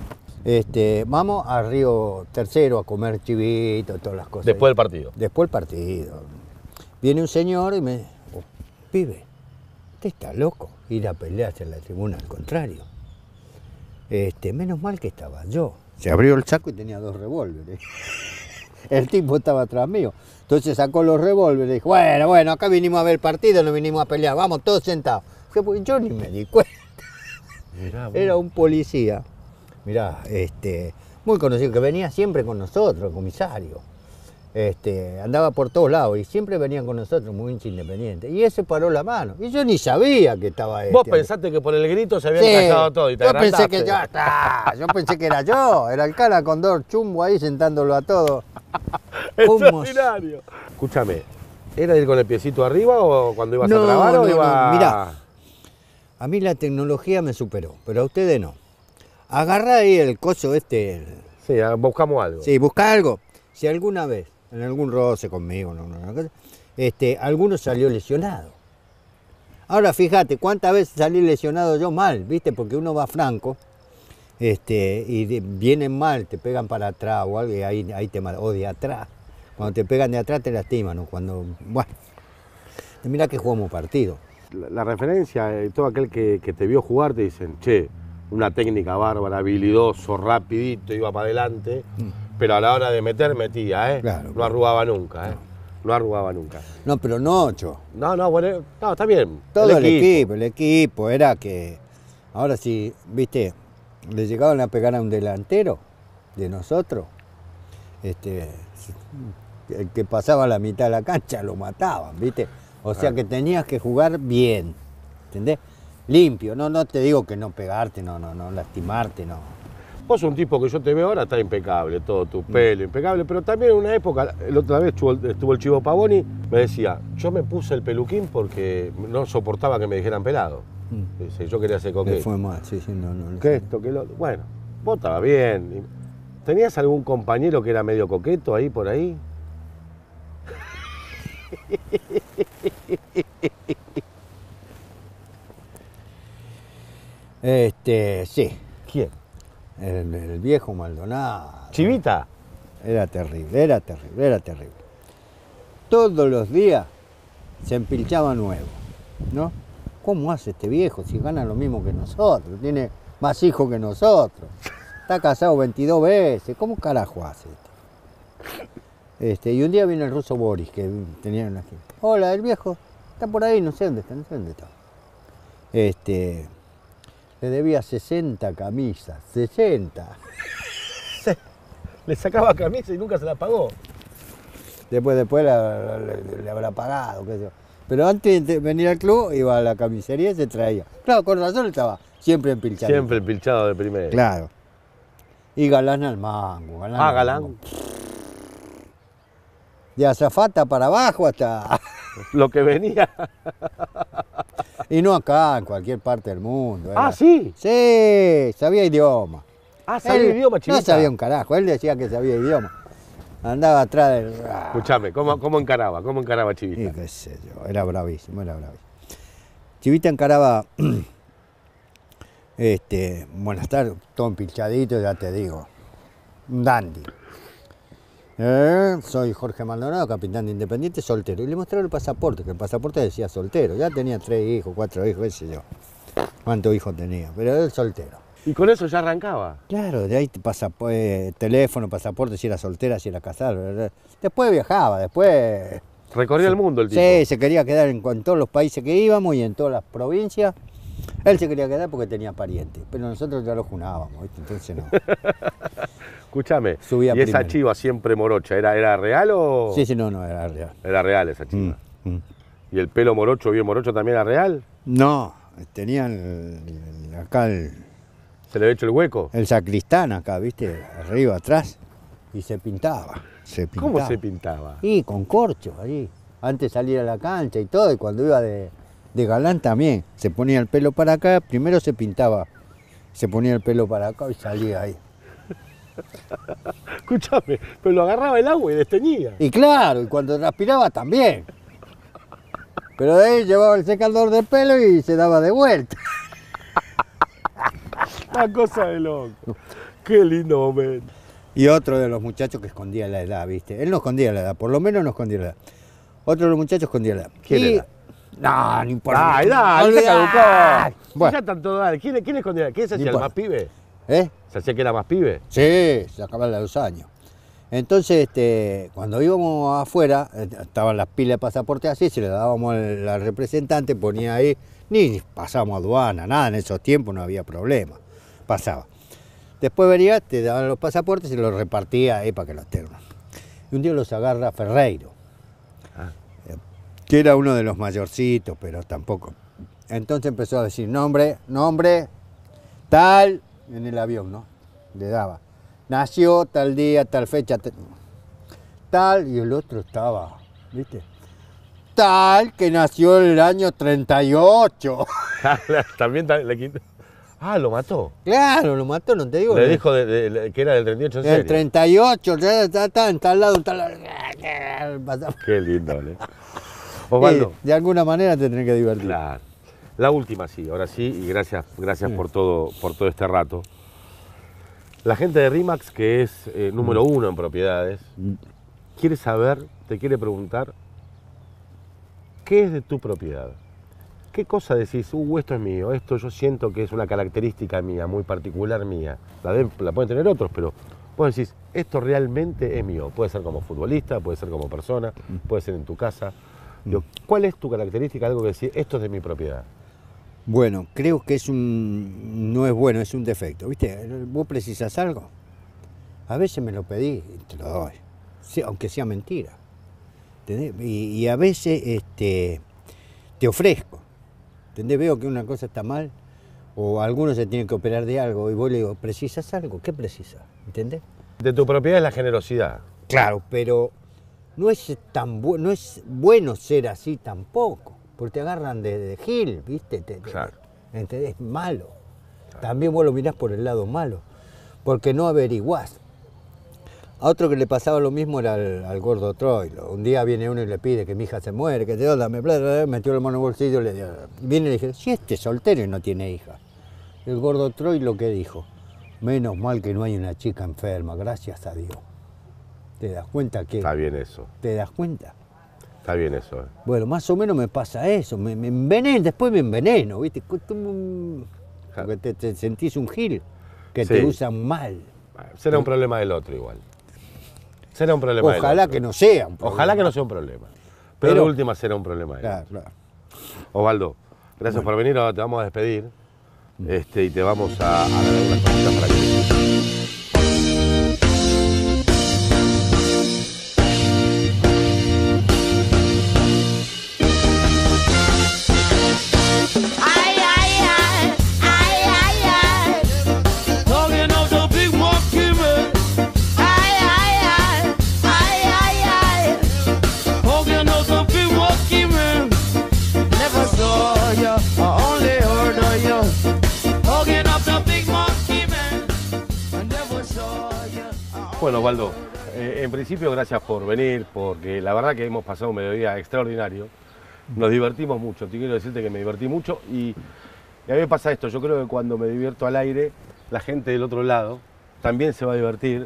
Vamos a Río Tercero a comer chivito, todas las cosas. Después del partido. Después del partido. Viene un señor y me dice, pibe, usted está loco, ir a pelearse en la tribuna, al contrario. Menos mal que estaba yo. Se abrió el saco y tenía 2 revólveres. El tipo estaba atrás mío. Entonces sacó los revólveres y dijo, bueno, acá vinimos a ver el partido, no vinimos a pelear, vamos todos sentados. Yo ni me di cuenta. Era un policía. Mirá, muy conocido, que venía siempre con nosotros, el comisario. Andaba por todos lados y siempre venían con nosotros, muy independiente. Y ese paró la mano. Y yo ni sabía que estaba Vos pensaste que por el grito se habían callado todo y te pensé que yo pensé que era yo. Era el cara con 2 chumbos ahí sentándolo a todos. Extraordinario. Escúchame, ¿era ir con el piecito arriba o cuando ibas a trabar o iba...? No, mirá, a mí la tecnología me superó, pero a ustedes no. Agarrá ahí el coso Sí, buscamos algo. Sí, buscá algo. Si alguna vez, en algún roce conmigo, alguno salió lesionado. Ahora fíjate, cuántas veces salí lesionado yo mal, ¿viste? Porque uno va franco, y vienen mal, te pegan para atrás o algo, y ahí te matan. O de atrás. Cuando te pegan de atrás te lastiman, ¿no? Bueno, mirá que jugamos partido. La referencia, todo aquel que te vio jugar te dicen, che, una técnica bárbara, habilidoso, rapidito, iba para adelante, pero a la hora de meter, metía, Claro, no arrugaba nunca, No arrugaba nunca. No, pero no, Ocho. Bueno, está bien. Todo el equipo, era que, ahora sí, viste, le llegaban a pegar a un delantero de nosotros, el que pasaba la mitad de la cancha lo mataban, viste. O sea que tenías que jugar bien, ¿entendés? Limpio, no te digo que no pegarte, no lastimarte, no. Vos un tipo que yo te veo ahora está impecable, todo tu pelo impecable, pero también en una época, la otra vez estuvo el Chivo Pavoni, me decía, yo me puse el peluquín porque no soportaba que me dijeran pelado. Dice, yo quería ser coqueto. Me fue mal, sí, no. Que esto, que lo otro. Bueno, vos estabas bien. ¿Tenías algún compañero que era medio coqueto ahí por ahí? Sí. ¿Quién? El viejo Maldonado. ¿Chivita? Era terrible. Todos los días se empilchaba nuevo, ¿no? ¿Cómo hace este viejo si gana lo mismo que nosotros? Tiene más hijos que nosotros. Está casado 22 veces. ¿Cómo carajo hace Y un día vino el ruso Boris, que tenía una... Hola, el viejo, está por ahí, no sé dónde está, no sé dónde está. Le debía 60 camisas, 60. Le sacaba camisa y nunca se la pagó. Después le habrá pagado, qué sé yo. Pero antes de venir al club, iba a la camisería y se traía. Claro, con razón estaba siempre empilchado. Siempre empilchado de primera. Claro. Y galán al mango. Galán. De azafata para abajo hasta... Lo que venía. Y no acá, en cualquier parte del mundo. Ah, ¿sí? Sí, sabía idioma. Ah, sabía idioma, Chivita. No sabía un carajo, él decía que sabía idioma. Andaba atrás del... Escuchame, ¿cómo encaraba? ¿Cómo encaraba Chivita? Y qué sé yo, era bravísimo, era bravísimo. Chivita encaraba... buenas tardes, todo empilchadito, ya te digo. Un dandy. Soy Jorge Maldonado, capitán de Independiente, soltero. Y le mostraron el pasaporte, que el pasaporte decía soltero. Ya tenía 3 hijos, 4 hijos, qué sé yo. ¿Cuántos hijos tenía? Pero él soltero. ¿Y con eso ya arrancaba? Claro, de ahí teléfono, pasaporte, si era soltera, si era casada. Después viajaba, después... Recorría el mundo el tipo. Sí, se quería quedar en todos los países que íbamos y en todas las provincias. Él se quería quedar porque tenía parientes, pero nosotros ya lo junábamos, ¿viste? Entonces no. Escúchame, Subía ¿y esa primero. chiva siempre morocha, era real o...? Sí, no, era real. Era real esa chiva. Mm. ¿Y el pelo morocho, bien morocho, también era real? No, tenían acá ¿Se le había hecho el hueco? el sacristán acá, ¿viste? Arriba, atrás, y se pintaba. ¿Cómo se pintaba? Y con corcho ahí, antes de salir a la cancha y todo, y cuando iba de galán también, se ponía el pelo para acá, primero se pintaba, se ponía el pelo para acá y salía ahí. Escúchame, pero lo agarraba el agua y desteñía. Y claro, y cuando transpiraba también. Pero de ahí llevaba el secador de pelo y se daba de vuelta. Una cosa de loco. Qué lindo momento. Y otro de los muchachos que escondía la edad, ¿viste? Él no escondía la edad, por lo menos no escondía la edad. Otro de los muchachos escondía la edad. ¿Quién era? No importa. Ay, dale, Olvidá. se caducó. Bueno. Ya están todos, dale. ¿Quién escondía? ¿Quién se hacía el importa. más pibe? ¿Eh? ¿Se hacía que era más pibe? Sí, se acaban los años. Entonces, cuando íbamos afuera, estaban las pilas de pasaporte así, se le dábamos al representante, ponía ahí, ni pasábamos aduana, nada, en esos tiempos no había problema, pasaba. Después venía, te daban los pasaportes y los repartía ahí para que los tengan. Y un día los agarra Ferreiro, que era uno de los mayorcitos, pero tampoco. Entonces empezó a decir nombre, tal, en el avión, ¿no? Le daba. Nació tal día, tal fecha, tal, y el otro estaba, ¿viste? Tal que nació en el año 38. También le quitó. Ah, lo mató. Claro, lo mató, no te digo. Le dijo que era del 38 en El serio. 38, ya está en tal lado, en tal lado. Qué lindo, ¿eh? Osvaldo. De alguna manera te tenés que divertir. Claro. La última sí, ahora sí, y gracias por todo este rato. La gente de RIMAX, que es número 1 en propiedades, quiere saber, te quiere preguntar, ¿qué es de tu propiedad? ¿Qué cosa decís? Esto es mío, esto yo siento que es una característica mía, muy particular mía. La pueden tener otros, pero vos decís, esto realmente es mío. Puede ser como futbolista, puede ser como persona, puede ser en tu casa. Digo, ¿cuál es tu característica? Algo que decís, esto es de mi propiedad. Bueno, creo que no es bueno, es un defecto. ¿Viste? Vos precisas algo. A veces me lo pedí y te lo doy, sí, aunque sea mentira. ¿Entendés? Y a veces te ofrezco. ¿Entendés? Veo que una cosa está mal o alguno se tiene que operar de algo y vos le digo, ¿precisas algo? ¿Qué precisas? ¿Entendés? De tu propiedad es la generosidad. Claro, pero no es no es bueno ser así tampoco. Porque te agarran de gil, ¿viste? Claro. ¿Entendés? Malo. También vos lo mirás por el lado malo, porque no averiguás. A otro que le pasaba lo mismo era al gordo Troilo. Un día viene uno y le pide que mi hija se muere, que te da, dame plata, metió la mano en el bolsillo y le dio. Viene y le dije, si este es soltero y no tiene hija. El gordo Troilo, ¿qué dijo? Menos mal que no hay una chica enferma, gracias a Dios. ¿Te das cuenta que? Está bien eso. ¿Te das cuenta? Está bien eso. Bueno, más o menos me pasa eso, me enveneno, después me enveneno, ¿viste? Porque te sentís un gil, que Sí. te usan mal. Será un problema del otro igual. Será un problema. Ojalá que no sea un problema. Ojalá que no sea un problema. Pero de última será un problema. Claro, claro. Osvaldo, gracias por venir. Ahora te vamos a despedir. Y te vamos a dar algunas cositas para que Bueno, Osvaldo, en principio gracias por venir, porque la verdad que hemos pasado un mediodía extraordinario, nos divertimos mucho, te quiero decirte que me divertí mucho y a mí me pasa esto, yo creo que cuando me divierto al aire, la gente del otro lado también se va a divertir,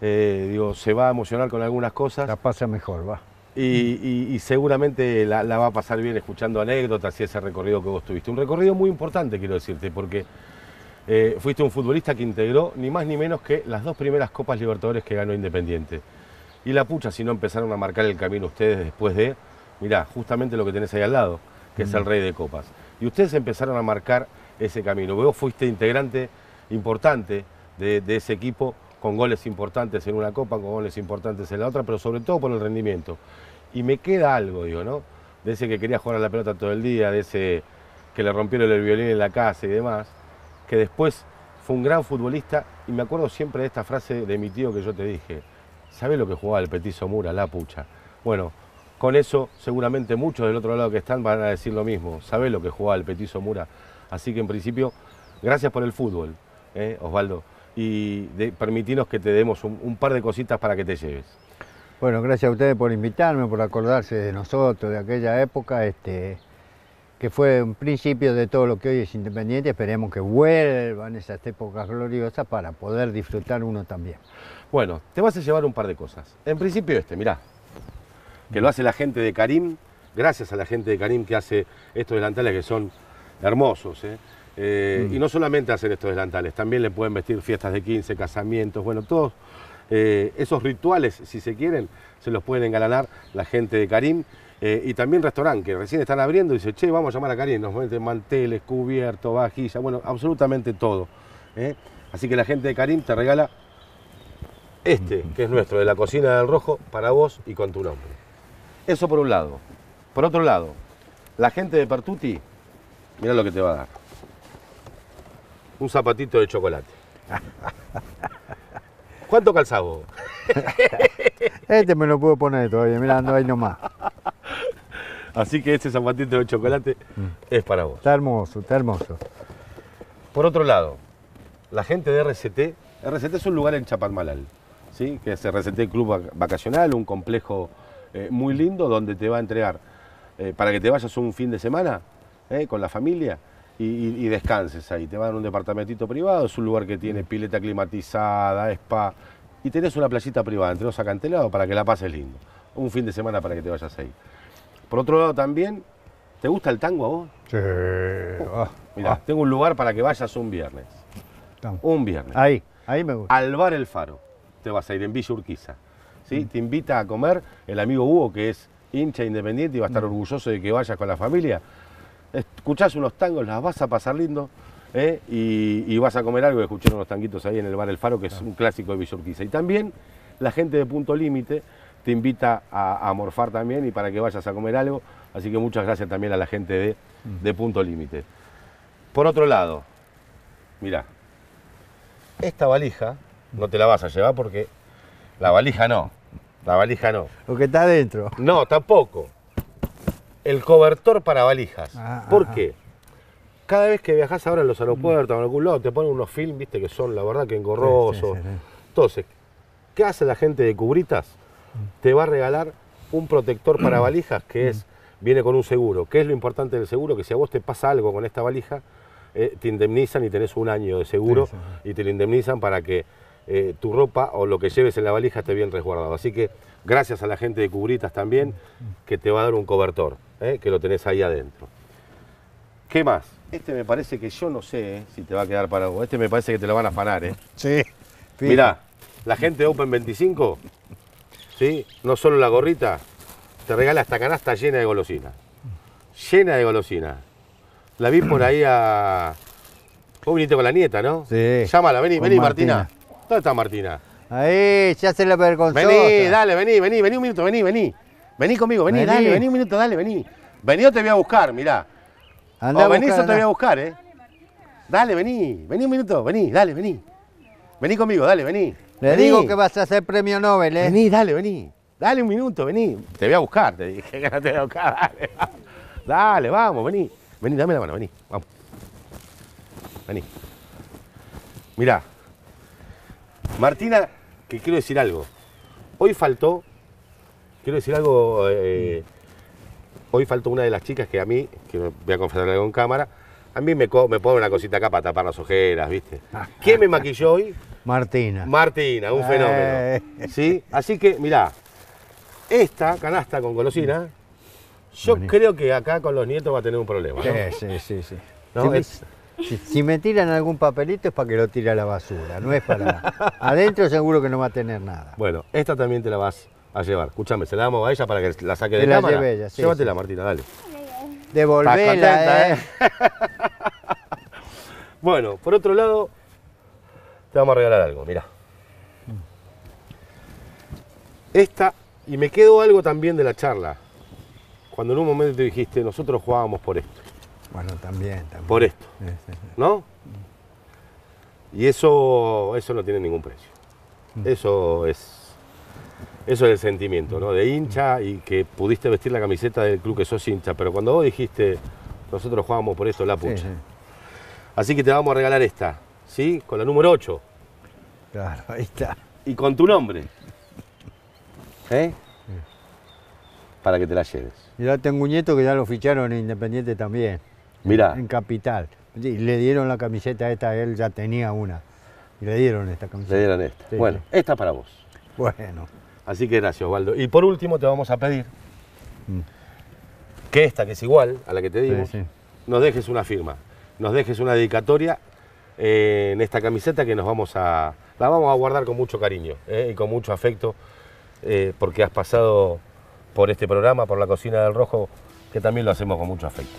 se va a emocionar con algunas cosas. La pasa mejor, va. Y seguramente la va a pasar bien escuchando anécdotas y ese recorrido que vos tuviste. Un recorrido muy importante, quiero decirte, porque fuiste un futbolista que integró ni más ni menos que las 2 primeras Copas Libertadores que ganó Independiente. Y la pucha, si no empezaron a marcar el camino ustedes después de, mirá, justamente lo que tenés ahí al lado, que es el Rey de Copas. Y ustedes empezaron a marcar ese camino. Vos fuiste integrante importante de ese equipo, con goles importantes en una Copa, con goles importantes en la otra, pero sobre todo por el rendimiento. Y me queda algo, digo, ¿no? De ese que quería jugar a la pelota todo el día, de ese que le rompieron el violín en la casa y demás, que después fue un gran futbolista, y me acuerdo siempre de esta frase de mi tío que yo te dije, ¿sabés lo que jugaba el Petizo Mura, la pucha? Bueno, con eso seguramente muchos del otro lado que están van a decir lo mismo, ¿sabés lo que jugaba el Petizo Mura? Así que en principio, gracias por el fútbol, Osvaldo, y permitinos que te demos un par de cositas para que te lleves. Bueno, gracias a ustedes por invitarme, por acordarse de nosotros, de aquella época, que fue un principio de todo lo que hoy es Independiente. Esperemos que vuelvan esas épocas gloriosas para poder disfrutar uno también. Bueno, te vas a llevar un par de cosas. En principio mirá, que lo hace la gente de Karim, gracias a la gente de Karim que hace estos delantales que son hermosos, y no solamente hacen estos delantales, también le pueden vestir fiestas de 15, casamientos, bueno, todos esos rituales, si se quieren, se los pueden engalanar la gente de Karim. Y también restaurantes que recién están abriendo y dice, che, vamos a llamar a Karim, nos meten manteles, cubiertos, vajilla, bueno, absolutamente todo. Así que la gente de Karim te regala que es nuestro, de la cocina del Rojo, para vos y con tu nombre. Eso por un lado. Por otro lado, la gente de Pertuti, mirá lo que te va a dar. Un zapatito de chocolate. ¿Cuánto calzás vos? Me lo puedo poner todavía, mirá, ando ahí nomás. Así que este zapatito de chocolate es para vos. Está hermoso, está hermoso. Por otro lado, la gente de RCT, RCT es un lugar en Chapadmalal, ¿sí? Que es RCT Club Vacacional, un complejo muy lindo donde te va a entregar para que te vayas un fin de semana con la familia y descanses ahí. Te va a dar un departamentito privado, es un lugar que tiene pileta climatizada, spa, y tenés una playita privada entre los acantilados para que la pases lindo. Un fin de semana para que te vayas ahí. Por otro lado también, ¿te gusta el tango a vos? Sí. Mirá, tengo un lugar para que vayas un viernes. Un viernes. Ahí me gusta. Al bar El Faro. Te vas a ir en Villa Urquiza. ¿Sí? Te invita a comer el amigo Hugo, que es hincha Independiente y va a estar orgulloso de que vayas con la familia. Escuchás unos tangos, las vas a pasar lindo, y vas a comer algo. Escuchar unos tanguitos ahí en el bar El Faro, que es un clásico de Villa Urquiza. Y también la gente de Punto Límite te invita a morfar también y para que vayas a comer algo. Así que muchas gracias también a la gente de Punto Límite. Por otro lado, mirá, esta valija no te la vas a llevar porque la valija no. Lo que está adentro. No, tampoco. El cobertor para valijas. ¿Por qué? Cada vez que viajás ahora en los aeropuertos o en algún lado te ponen unos film, viste, que son la verdad que engorrosos. Sí. Entonces, ¿qué hace la gente de Cubritas? Te va a regalar un protector para valijas que viene con un seguro. ¿Qué es lo importante del seguro? Que si a vos te pasa algo con esta valija, te indemnizan y tenés un año de seguro y te lo indemnizan para que tu ropa o lo que lleves en la valija esté bien resguardado. Así que gracias a la gente de Cubritas también, que te va a dar un cobertor, que lo tenés ahí adentro. ¿Qué más? Este me parece que yo no sé si te va a quedar para vos. Este me parece que te lo van a afanar. Sí. Mirá, la gente de Open 25 ¿sí? No solo la gorrita, te regala esta canasta llena de golosinas. Llena de golosinas. La vi por ahí a... Vos viniste con la nieta, ¿no? Sí. Llámala, vení, Con vení, Martina. Martina. ¿Dónde está Martina? Ahí, se hace la vergonzosa. Vení, dale, vení un minuto, vení. Vení conmigo, vení, Vení. dale, vení un minuto, dale, vení. Vení o te voy a buscar, mirá. Andá a O venís o buscar, te voy a andá. buscar, Dale, vení un minuto, vení, dale, vení. Vení conmigo, dale, vení. Le Vení. digo que vas a hacer premio Nobel, ¿eh? Vení, dale, vení. Dale un minuto, vení. Te voy a buscar, te dije que no te voy a buscar, dale. Dale, vamos, vení. Vení, dame la mano, vení, vamos. Vení. Mirá. Martina, que quiero decir algo. Hoy faltó, quiero decir algo, hoy faltó una de las chicas que a mí, que voy a confesar algo en cámara, a mí me pone una cosita acá para tapar las ojeras, ¿viste? ¿Quién me maquilló hoy? Martina. Martina, un fenómeno. ¿Sí? Así que, mirá, esta canasta con golosina, yo Buenísimo. creo que acá con los nietos va a tener un problema. ¿no? Sí. ¿No? Si me tiran algún papelito es para que lo tire a la basura, no es para... Adentro seguro que no va a tener nada. Bueno, esta también te la vas a llevar. Escúchame, se la damos a ella para que la saque de Te la cámara. lleve ella, sí, Llévatela, sí. Martina, dale. Devolvela, Estás contenta, Bueno, por otro lado, te vamos a regalar algo, mirá. Esta, y me quedó algo también de la charla. Cuando en un momento te dijiste, nosotros jugábamos por esto, Bueno, también. por esto, Sí. ¿no? Y eso no tiene ningún precio. Eso es el sentimiento, ¿no? De hincha y que pudiste vestir la camiseta del club que sos hincha. Pero cuando vos dijiste, nosotros jugábamos por esto, la pucha. Sí. Así que te vamos a regalar esta, ¿sí? Con la número 8 Claro, ahí está. y con tu nombre. Para que te la lleves. Y ya tengo un nieto que ya lo ficharon en Independiente también. Mirá. En Capital. Y le dieron la camiseta esta, él ya tenía una. Y le dieron esta camiseta. Le dieron esta. Sí, Bueno, sí. esta para vos. Bueno. Así que gracias, Osvaldo. Y por último te vamos a pedir que esta, que es igual a la que te dimos, Sí. nos dejes una firma, nos dejes una dedicatoria en esta camiseta que la vamos a guardar con mucho cariño y con mucho afecto, porque has pasado por este programa, por la Cocina del Rojo, que también lo hacemos con mucho afecto.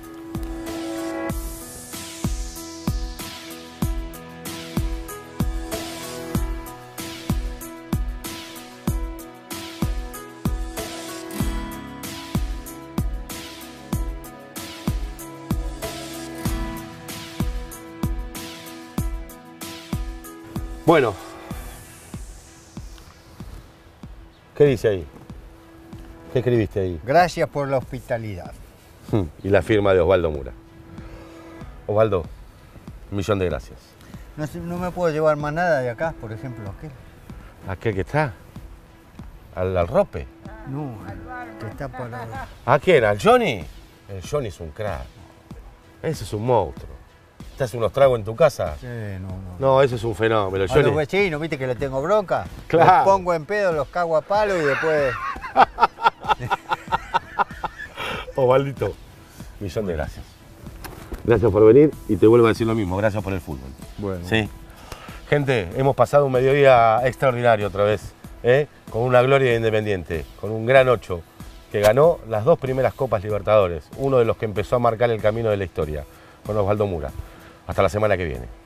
Bueno, ¿qué dice ahí? ¿Qué escribiste ahí? Gracias por la hospitalidad. Y la firma de Osvaldo Mura. Osvaldo, un millón de gracias. No me puedo llevar más nada de acá, por ejemplo, aquel. ¿Aquel que está? ¿Al Rope? No, que está parado. ¿A quién? ¿Al Johnny? El Johnny es un crack. Ese es un monstruo. ¿Te hace unos tragos en tu casa? Sí, no. No, ese es un fenómeno. El A los Johnny. vecinos, viste que le tengo bronca. Claro. Los pongo en pedo, los cago a palo y después. Osvaldito, millón de gracias. Gracias por venir y te vuelvo a decir lo mismo. Gracias por el fútbol. Bueno. Sí. Gente, hemos pasado un mediodía extraordinario otra vez, con una gloria de Independiente, con un gran 8 que ganó las 2 primeras Copas Libertadores, uno de los que empezó a marcar el camino de la historia, con Osvaldo Mura. Hasta la semana que viene.